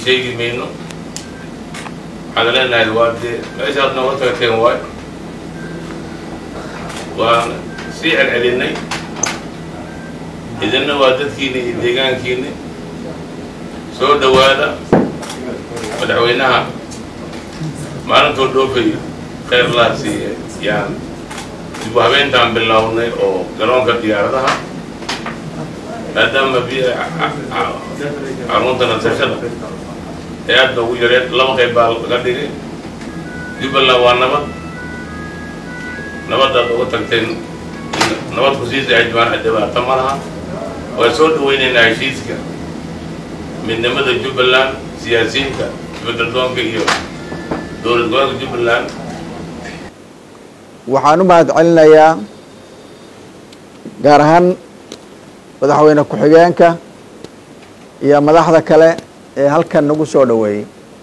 شيء منه على لنا الوادي ليش أردنا وتركين وايد وسيع العلني إذا نوادت كيني ديجان كيني سو دوالا ودعويناها ما نقول دوبي خير الله سي يعني يبغى بين تام بالله أو كلام كديارها هذا ما بي عمودنا تشلا يا دو يريد لما كيبال كديري يبلا وانما نبض دو تكتين نبض خصيص عجبان أدبا تمرها ويسود وين نعيشيس كا من نمط جبلان سياسيين كا بدلتون كيو دور دور جبلان waxaan u mahadcelinayaa gaar ahaan madaxweyne ku-xigeenka iyo madaxda kale ee halkan nagu soo dhaweeyay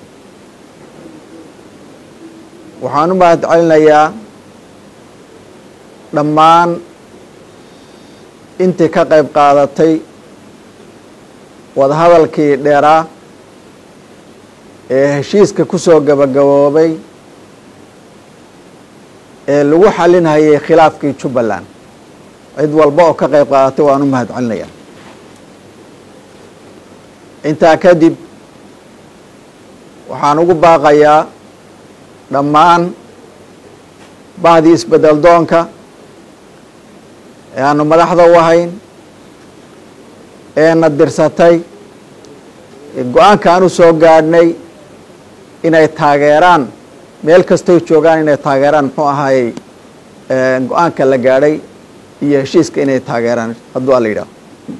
waxaan u mahadcelinayaa dhammaan intii ka qayb qaadatay wadahadalkii dheeraa ee heshiiska ku soo gabagaboobay ee lagu xalinayay khilaafkii Jubbaland cid walba oo ka qayb qaadatay waan u mahadcelinayaa intaa kadib waxaan ugu baaqayaa dhammaan bahdii isbedel doonka ee aanu madaxda u ahayn ee na dirsatay go-aanka aanu soo gaadhnay inay taageeraan meel kastoo joogaan inay taageeraan muxuu ahaayay go-aanka la gaadhay iyo heshiiska inay taageeraan hadduu alla yidhaaho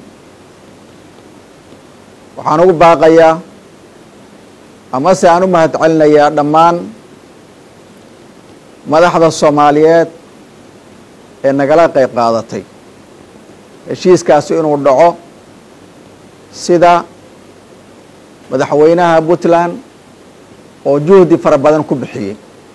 waxaan ugu baaqayaa amase aan u mahadcelinayaa dhammaan madaxda Soomaaliyeed ee nagala qayb qaadatay heshiiskaasi inuu dhaco sida madaxweynaha Puntland oo juhdi fara badan ku bixiyay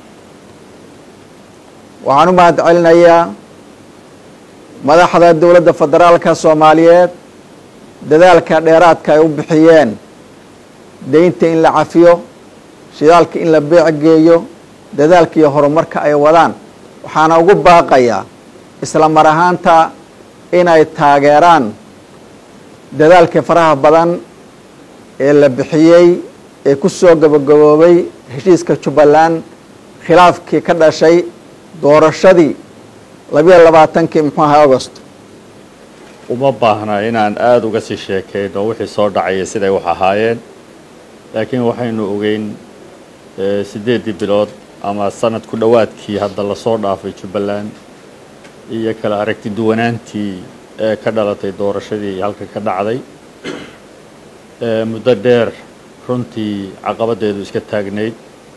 waxaan u mahadcelinayaa madaxda dawladda federaalka Soomaaliyeed dadaalka dheeraadka ay u bixiyeen deynta in la cafiyo shidaalka in la beec geeyo dadaalka iyo horumarka ay wadaan waxaana ugu baaqayaa isla mar ahaanta inay taageeraan dadaalka faraha badan ee la bixiyay ee ku soo gabagaboobay heshiiska Jubbaland khilaafkii ka dhashay doorashadii 22kii muxuu ahaa August uma baahna inaan aad uga sii sheekeyno wixii soo dhacay siday wax ahaayeen laakiin waxaynu ogeyn 8 bilood ama sanad ku dhawaadkii hadda la soo dhaafay Jubbaland iyo kala aragti duwanaantii ee ka dhalatay doorashadii halka ka dhacday muddo dheer runtii caqabadeedu iska taagneyd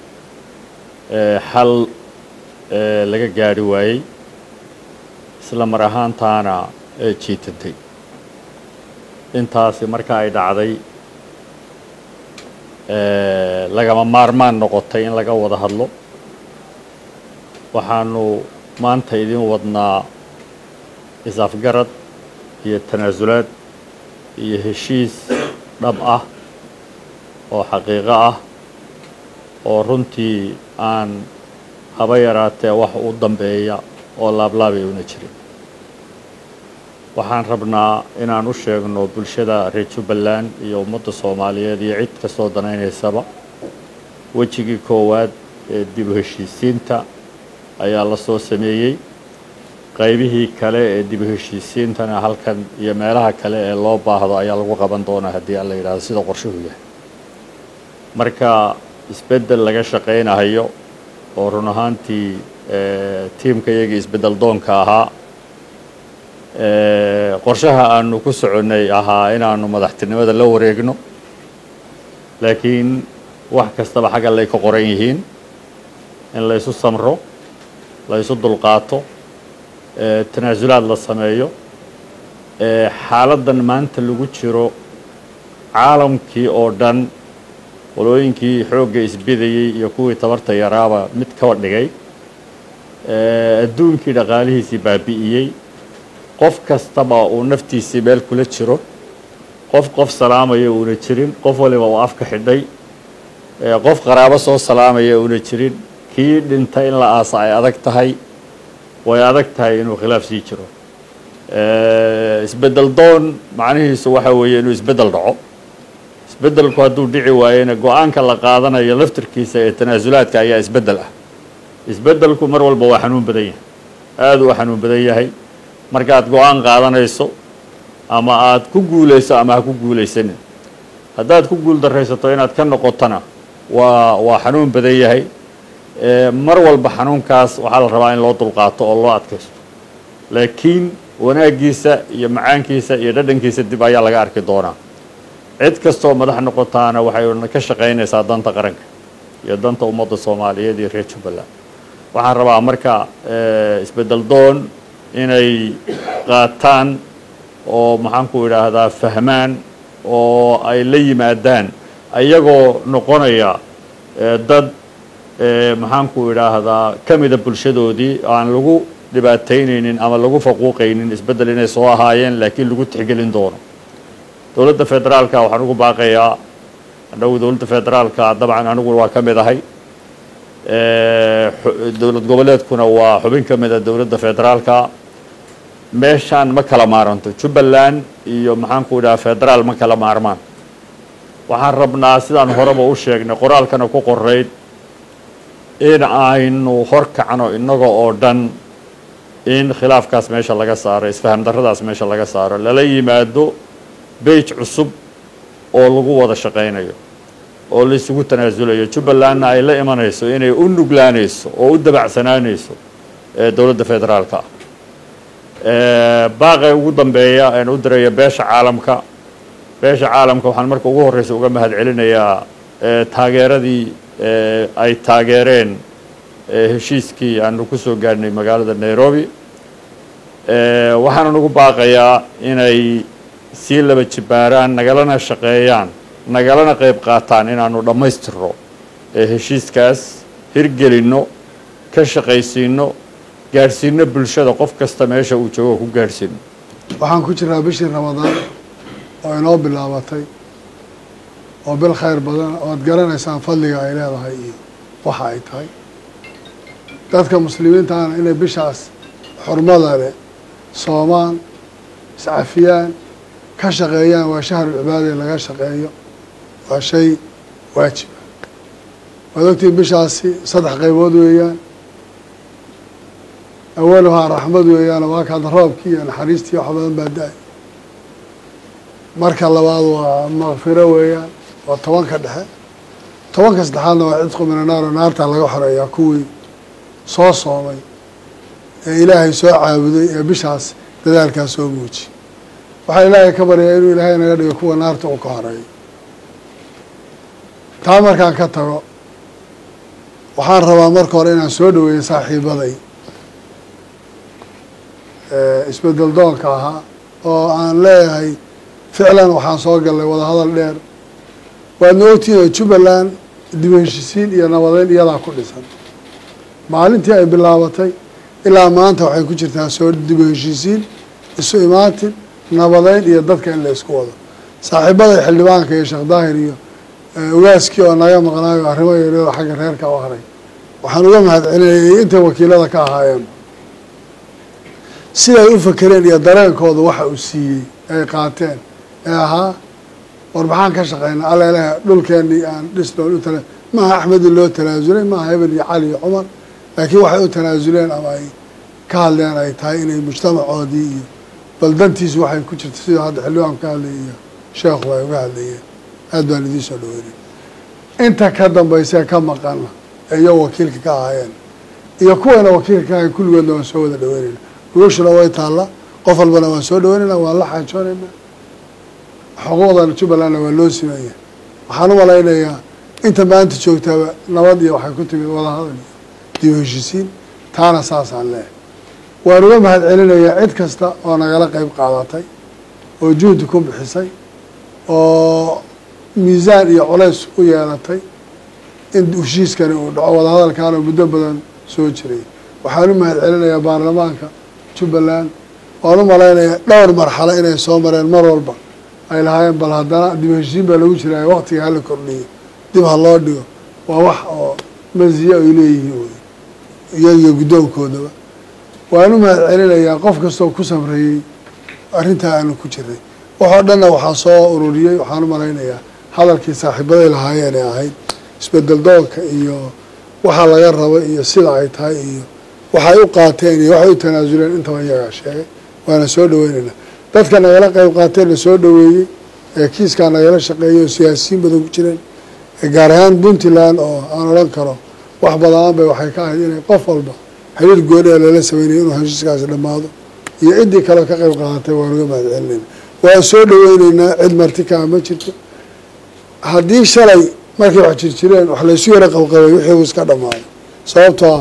xal laga gaari waayay isla mar ahaantaana jiitantay intaasi marka ay dhacday lagama maarmaan noqotay in laga wada hadlo waxaanu maanta idin wadnaa isafgarad iyo tanaasulaad iyo heshiis dhab ah oo xaqiiqo ah oo runtii aan haba yaraatee wax u dambeeya oo laablaabay una jirin waxaan rabnaa inaan u sheegno bulshada reer Jubbaland iyo ummadda Soomaaliyeed iyo cid kastoo danaynaysaba wajigii koowaad ee dib u heshiisiinta ayaa la soo sameeyay qaybihii kale ee dib u heshiisiintana halkan iyo meelaha kale ee loo baahdo ayaa lagu qaban doonaa haddii alla yiraahdo sida qorshuhu yahay marka isbedel laga shaqeynayo oo run ahaantii tiimka iyaga isbedel doonka ahaa qorshaha aanu ku soconay ahaa inaanu madaxtinimada la wareegno laakiin wax kastaba xagga ay ka qoran yihiin in la isu samro la isu dulqaato tanaasulaad la sameeyo xaaladan maanta lagu jiro caalamkii oo dhan walooyinkii xoogga isbidayay iyo kuwii tabarta yaraaba mid ka dhigay adduunkii dhaqaalihiisii baabi'iyay qof kastaba uu naftiisii meel kula jiro qof salaamayo uuna jirin qof waliba uu afka xidhay qof qaraabo soo salaamaya una jirin kii dhintay in la aasa ay adag tahay way adag tahay inuu khilaaf sii jiro isbedel doon macnihiisu waxa weeye inuu isbedel dhaco isbedelku hadduu dhici waayena go-aanka la qaadanayo laftirkiisa ee tanaasulaadka ayaa isbedel ah isbedelku mar walba waa xanuun badan yahay aad u xanuun badan yahay markaad go-aan qaadanayso ama aad ku guulayso ama ha ku guulaysanin haddaad ku guul daraysato inaad ka noqotona waa xanuun badan yahay mar walba xanuunkaas waxaa la rabaa in loo dulqaato oo loo adkaysto laakiin wanaagiisa iyo macaankiisa iyo dhadhankiisa dib ayaa laga arki doonaa cid kastoo madax noqotaana waxay ka shaqaynaysaa danta qaranka iyo danta ummadda Soomaaliyeed iyo reer Jubbaland waxaan rabaa marka isbedel doon inay qaataan oo maxaan ku yiraahdaa fahmaan oo ay la yimaadaan ayagoo noqonaya dad maxaan ku yiraahdaa kamida bulshadoodii aan lagu dhibaataynaynin ama lagu faquuqaynin isbedel inay soo ahaayeen laakiin lagu tixgelin doono dowladda federaalka waxaan ugu baaqayaa anagu dowladda federaalka dabcan anigu waa ka mid ahay dowlad goboleedkuna waa xubin ka mid ah dowladda federaalka meeshaan ma kala maaranto Jubbaland iyo maxaan ku yiraahdaa federaal ma kala maarmaan waxaan rabnaa sidaan horeba u sheegnay qoraalkana ku qorayd in aynu horkacno inaga oo dhan in khilaafkaas meesha laga saaro isfaham darradaas meesha laga saaro lala yimaado beej cusub oo lagu wada shaqeynayo oo la isugu tanaasulayo Jubbalandna ay la imanayso inay u nuglaanayso oo u dabacsanaanayso dowladda federaalka baaqay ugu dambeeya aan u diray beesha caalamka waxaan marka ugu horeysa uga mahad celinayaa taageeradii ay taageereen heshiiskii aanu ku soo gaarnay magaalada Nairobi waxaan ugu baaqayaa inay si laba jibaaraan nagalana shaqeeyaan nagalana qayb qaataan inaanu dhamaystirno heshiiskaas hirgelino ka shaqaysiino gaarsiino bulshada qof kasta meesha uu joogo ku gaarsiino waxaan ku jiraa bishii Ramadaan oo inoo bilaabatay oo bil khayr badan oo aad garanaysaan fadliga ay leedahay iyo waxa ay tahay dadka muslimiinta ah inay bishaas xurmada leh soomaan iscafiyaan ka shaqeeyaan waa shahr cibaado laga shaqeeyo waa shay waajib wadagtii bishaasi saddex qaybood weeyaan awalha raxmad weeyaan waa ka roobkii iyo naxariistii wax badan baa daay marka labaad waa maqfiro weeyaan waa tobanka dhexe tobanka saddexaadna waa cidqu min annaar naarta laga xoreeyaa kuwii soo soomay ee ilaahay soo caabuday ee bishaas dadaalkaas soo muuji waxaa ilaahay ka baryaa inuu ilaahay naga dhigo kuwa naarta uu ka horeeyo taa markaan ka tago waxaan rabaa marka hore inaan soo dhaweeyo saaxiibaday isbedel doonka ahaa oo aan leeyahay ficlan waxaan soo galnay wada hadal dheer waadna ogtihiin Jubbaland dib u heshiisiin iyo nabadeyn iyadaa ku dhisan maalintii ay bilaabatay ilaa maanta waxay ku jirtaa soo dib u heshiisiin isu imaatin nabadeyn iyo dadka in la isku wado saaxiibada xildhibaanka iyo Sheekh Daahir iyo ugaaskii oo naga maqnaayo arrimo yaryar xagga reerka u haray waxaan uga mahad celinayay inta wakiilada ka ahaayeen siday u fakereen iyo dareenkooda waxa uu siiyey ay qaateen ee ahaa war maxaan ka shaqeynaa alla ilaah dhulkeennii aan dhisnoon u tala maaha axmedi loo tanaasulay maaha hebel iyo cali iyo cumar laakiin waxay u tanaasuleen ama ay ka hadleen ay tahay inay mujtamacoodii iyo baldantiisu waxay ku jirta sidoo hadda xildhibaan ka hadlay iyo sheekhu ay uga hadlayeen aad baan idiin soo dhaweynay inta ka dambaysee ka maqana ee iyo wakiilka ka ahaayeen iyo kuwayna wakiilka ka ahayen kulligoodna waan soo wada dhaweynayna gogashuna way taalla qof walbana waan soo dhaweynayna waan la xaajoonaynaa xuquuqdan Jubbalandna waa loo simeeya waxaan u malaynayaa inta maanta joogtaaba nabad iyo waxay ku timid wada hadal iyo dib u heshiisiin taana saasaan leeyahay waan uga mahad celinayaa cid kasta oo nagala qayb qaadatay oo juhdi ku bixisay oo miisaan iyo culays u yeelatay in heshiiskani uu dhaco wada hadalkaana muddo badan soo jiray waxaan u mahad celinayaa baarlamaanka Jubbaland waan u malaynayaa dhowr marxalo inay soo mareen mar walba ay lahaayeen bal haddana dib u heshiisiin baa lagu jiraa waqtiga hala kordhiyo dib ha loo dhigo waa wax oo masiya ay leeyihiin wey iyagiyo guddoonkoodaba waan u mahad celinayaa qof kastoo ku samreeyey arrintaa aanu ku jiray waxoo dhanna waxaa soo ururiyey waxaan u malaynayaa hadalkii saaxiibaday lahaayeen ee ahayd isbedel doonka iyo waxa laga rabo iyo sida ay tahay iyo waxay u qaateen iyo waxay u tanaasuleen intaba iyagaa sheegay waana soo dhaweynaynaa dadka nagala qayb qaateenna soo dhaweeyey ee kiiskaa nagala shaqeeyey oo siyaasiyiin badan ku jireen gaar ahaan puntland oo aan odhan karo wax badaan bay waxay ka ahayd inay qof walba xiriir gooniha lala sameynaya inuu heshiiskaasi dhammaado iyo ciddii kaleo ka qayb qaadatay waan uga mahad celinayna waan soo dhaweynaynaa cid marti kaa ma jirto haddii shalay markay wax jirjireen wax laysu yaro qabqabay wixii uu iska dhammaaday sababtoo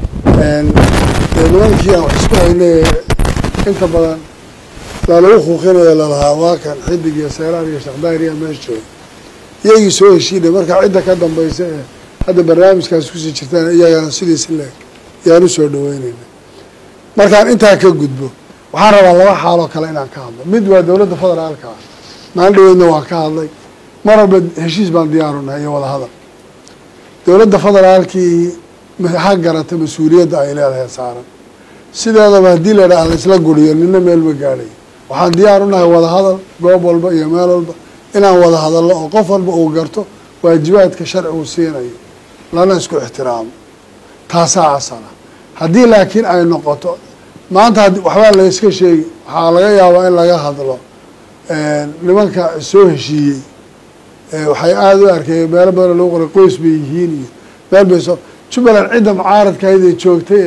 nimankii aan wax isku haynay inta badan laalagu kuuqinayo lalahaa waa kan xidig iyo seeraar iyo shaqdaariya meesha jooga iyagii soo heshiinay markaa cidda ka dambaysa ee hadda barnaamijkaas kusii jirtaan iyagana sidiisi leeg yaan u soo dhaweynayna markaan intaa ka gudbo waxaan rabaa laba xaaloo kale inaan ka hadlo mid waa dowladda federaalka ah maalin dhaweydna waan ka hadlay mar walba heshiis baan diyaarunahay iyo wada hadal dowladda federaalkii ha garata mas-uuliyadda ay leedahay saaran sideedaba haddii la idhaha laisla guriyo nina meel ma gaadhay waxaan diyaar u nahay wada hadal goob walba iyo meel walba inaan wada hadallo oo qof walba uu garto waajibaadka sharcigu siinayo lana isku ixtiraamo taasaa asala haddii laakiin ay noqoto maanta waxbaa layska sheegi waxaa laga yaabaa in laga hadlo nimanka soo heshiiyey waxay aada u arkeen meelo badan lagu qoray qoys bay yihiin iyo meel bay soo jubbaland cidda mucaaradka ahayd ee joogtay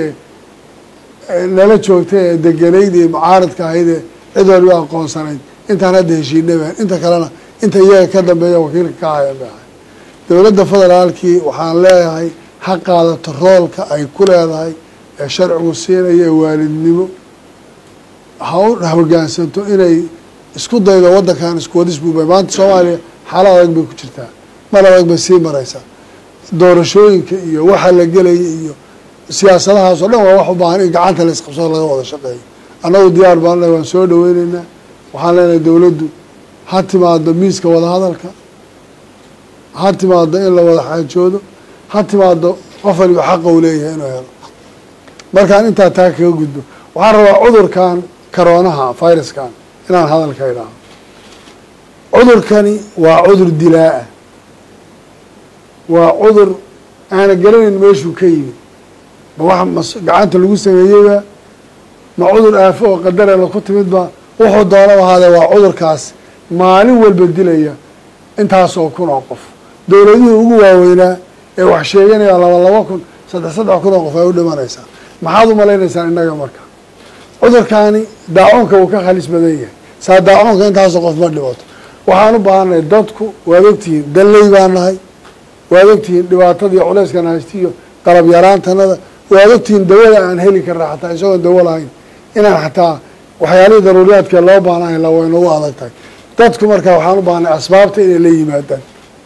ee nala joogtay ee deganayd ee mucaaradka ahayd ee cid walba aqoonsanayd intaan hadda heshiinay inta kalena inta iyaga ka dambeeya wakiilka ka hayan bay ahay dowladda federaalkii waxaan leeyahay ha qaadato roolka ay ku leedahay ee sharcigu siinaya ee waalidnimo ha u hoggaansanto inay isku daydo waddankan isku wadis buubay maanta soomaaliya xaalad adag bay ku jirtaa mar adag bay sii maraysaa doorashooyinka iyo waxa la gelaya iyo siyaasadahaas oo dhan waa wax u baahan in gacanta la isqabsado laga wada shaqeeyo annagu diyaar baan lehay waan soo dhaweyneynaa waxaan leenahay dowladdu ha timaado miiska wada hadalka ha timaado in la wada xaajoodo ha timaado qof waliba xaqa uu leeyahay inuu helo markaan intaa taa kaga gudbo waxaan rabaa cudurkan karoonaha viruskan inaan hadalka idhaaho cudurkani waa cudur dilaa-ah waa cudur aana garanayn meeshuu ka yimid ma wax gacanta lagu sameeyeyba ma cudur aafo oo qadarela ku timidba wuxuu doonaba ahaadee waa cudurkaas maalin walba dilaya intaasoo kun oo qof dowladihii ugu waaweynaa ee wax sheeganaya 2,000 kun 3,000 kun oo qof ay u dhimanaysaa maxaad u malaynaysaa innaga marka cudurkaani daacuunka wuu ka khalis badan yahay saa daacuunka intaasoo qof ma dhibato waxaan u baahanay dadku waad ogtihiin dalley baan nahay waad ogtihiin dhibaatadii culeyskan haystiyo qalab yaraantanada waad ogtihiin dawada aan heli karna xataa isagoon dawo lahayn inaan xataa waxyaalihii daruuriyaadkee loo baanahayn la way nagu adag tahay dadku markaa waxaan u baahnay asbaabta inay la yimaadaan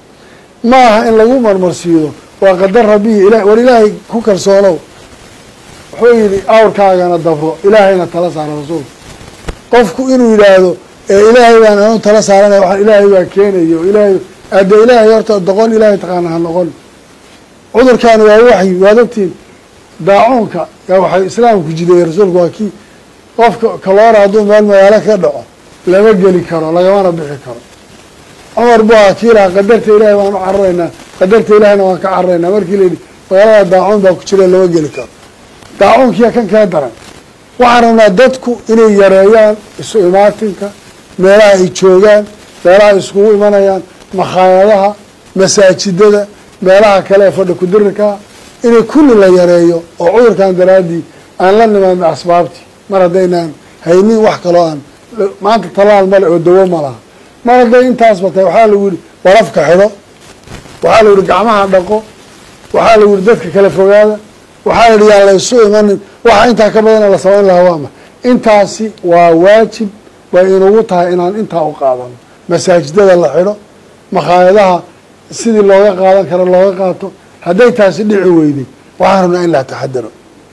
ma aha in lagu marmarsiido waa qadar rabbihi war ilaahay ku kalsoonow wuxuu yidhi awrkaagana dabro ilaahayna tala saara rasuulka qofku inuu yidhaahdo ilaahay baan anu tala saaranaya waxaan ilaahay baa keenayo ilaahay adde ilaahay horta doqon ilaahay taqaana ha noqon cudurkaani waa waxyi waad ogtiin daacuunka yaa waxay islaamku jideeyey rasuulku waa kii qofka kaloora hadduu meel magaalo ka dhaco lama geli karo lagamana bixi karo cumar bu aha kii lahaa qadarta ilaahay baan u cararaynaa qadarta ilaahayna waan ka cararaynaa markii la yidhi magaalada daacuun baa ku jira lama geli karo daacuunkiya kan kaa daran waxaan rabnaa dadku inay yareeyaan isu imaatinka meelaha ay joogaan meelaha ay iskugu imanayaan makhaayadaha masaajidada meelaha kale ee fadhi kudirirkaa inay kulli la yareeyo oo cudurkan daraaddii aan la nimaadno asbaabtii mar haddaynaan haynin wax kaloo aan maanta talaal male oo dawo ma laha mar hadday intaasba tahay waxaa lagu yihi warafka xidho waxaa lagu yihi gacmaha dhaqo waxaa lagu yihi dadka kala fogaada waxaa la yihi yaan la isu imanin waxa intaa ka badana la samayn lahaa waama intaasi waa waajib way inugu tahay inaan intaa u qaadano masaajidada la xidho makhaayadaha sidii looga qaadan karo looga qaato hadday taasi dhici weyday waxaan rabnaa in la taxadaro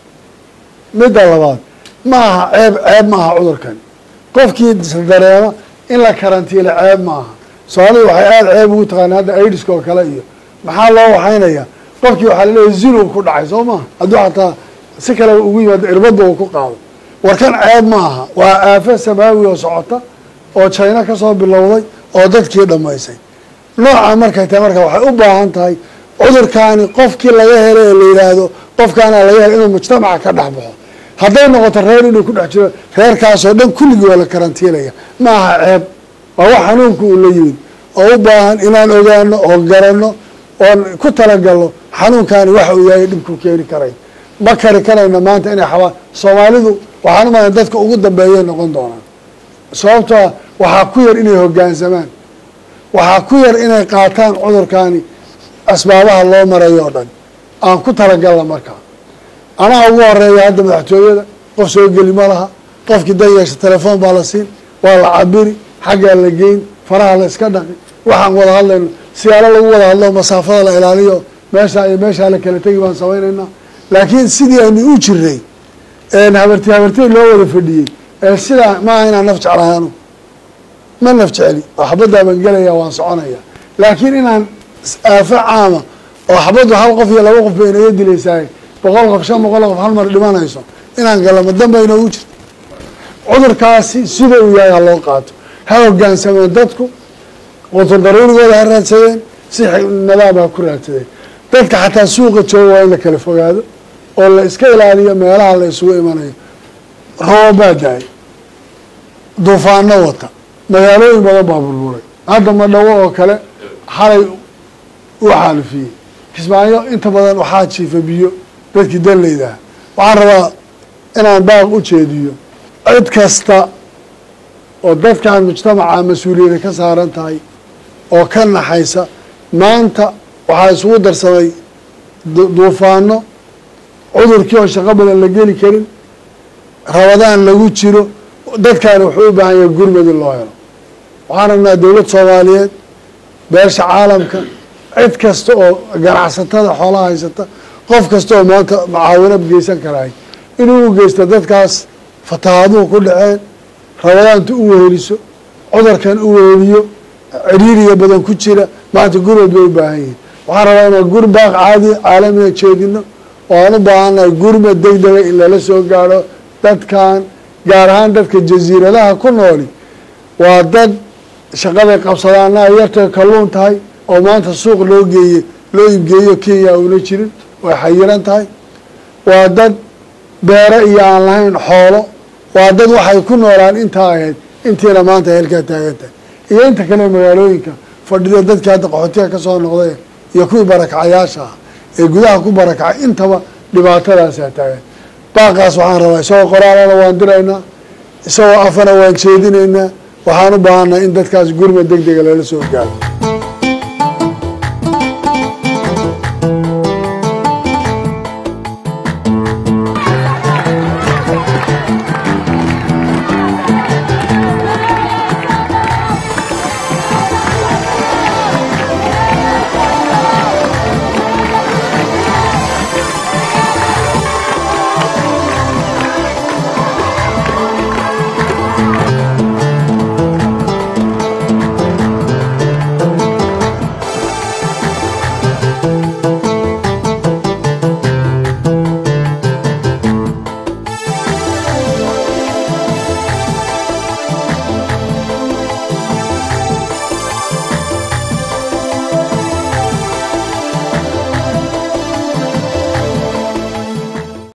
midda labaad ma aha ceeb ma aha cudurkan qofkii dareema in la karantiilo ceeb ma aha soomaalida waxay aada ceeb ugu taqaana hadda aidiska oo kale iyo maxaa loo waxaynaya qofkii waxaa laleeyahay zinu ku dhacay soo maha hadduu xataa si kale ugu yimaado irbadda uu ku qaado warkan ceeb ma aha waa aafo samaawi oo socota oo China ka soo bilowday oo dadkii dhamaysay nooca markay tahay marka waxay u baahan tahay cudurkaani qofkii laga helay la yiraahdo qofkaana laga helay inuu mujtamaca ka dhaxbaxo hadday noqoto reer inuu ku dhex jiro reerkaas oo dhan kulligii waa la karantiilaya ma aha ceeb waa wax xanuunku uu la yimid oo u baahan inaan ogaano oo garanno oon ku talagalno xanuunkaani waxa uu yahay dhibku keeni karay ma kari karayna maanta inay xabaa Soomaalidu waxaan u malaynayaa dadka ugu dambeeyay noqon doonaan sababtoo waxaa ku yar inay hoggaansamaan waxaa ku yar inay qaataan cudurkaani asbaabaha loo marayo oo dhan aan ku talagalna markaa anaa ugu horeeya hadda madaxtooyada qof soo geli ma laha qofkii dan yeesha telefoon baa la siin waa la cabiri xaggaa la geyn faraha la iska dhaqi waxaan wada hadlayno siyaalo lagu wada hadlo masaafada la ilaaliyo meesha iyo meesha la kala tegi baan samaynaynaa laakiin sidii aynu u jiray habartii loo wada fadhiyey sidaa maaha inaan naf jeclahaano ma naf jecli oo xabaddaa baan gelaya waan soconaya laakiin inaan aafo caama oo xabaddu hal qof iyo laba qof bay inaga dilaysaay 100 qof 500 qof hal mar dhimanayso inaan galamo dambe inoogu jirto cudurkaasi sida uu yahay loo qaato ha hoggaansameen dadku qutul daruurigooda ha raadsadeen si nadaam ha ku raadsadeen dadka xataa suuqa jooga waa in la kala fogaado oo la iska ilaaliyo meelaha la isugu imanayo roobaa daay duufaano wata magaalooyin badan baa burburay hadda Madhawo oo kale xalay u xaalifiyey Kismaayo inta badan waxaa jiifa biyo dadkii dallayda waxaan rabaa inaan baaq u jeediyo cid kasta oo dadkan mujtamaca mas'uuliyadda ka saaran tahay oo ka naxaysa maanta waxaa isugu darsamay duufaano cudurkii oo shaqo badan la geli karin rabadaan lagu jiro dadkaani wuxuu u baahan yahay gurmad in loo helo waxaan rabnaa dowlad Soomaaliyeed beesha caalamka cid kasta oo ganacsatada xoolaha haysata qof kasta oo maanta macaawinad geysan karaay inuu u geysto dadkaas fatahaaduhu ku dhaceen rabadaanta u weheliso cudurkan u weheliyo ciriiriga badan ku jira maanta gurmad bay u baahan yihiin waxaan rabaa inaan gurbaaq caadi caalamiga jeedino oo aan u baahannahay gurmad degdega in lala soo gaadho dadkan gaar ahaan dadka jasiiradaha ku nooli waa dad shaqaday qabsadaana ay yartay kalluun tahay oo maanta suuq loo iibgeeyo Kenya una jirin way xayiran tahay waa dad beero iyo aan lahayn xoolo waa dad waxay ku noolaan intaa ahayd intiina maanta heelkaa taagan tahay iyo inta kale magaalooyinka fadhida dadkii hadda qaxootiga ka soo noqday iyo kuwii barakacayaasha ah ee gudaha ku barakacay intaba dhibaatadaasaa taagan baaqaas waxaan rabaa isagoo qoraalana waan diraynaa isagoo afana waan jeedinaynaa waxaan u baahannahay in dadkaas gurmad degdega lala soo gaaro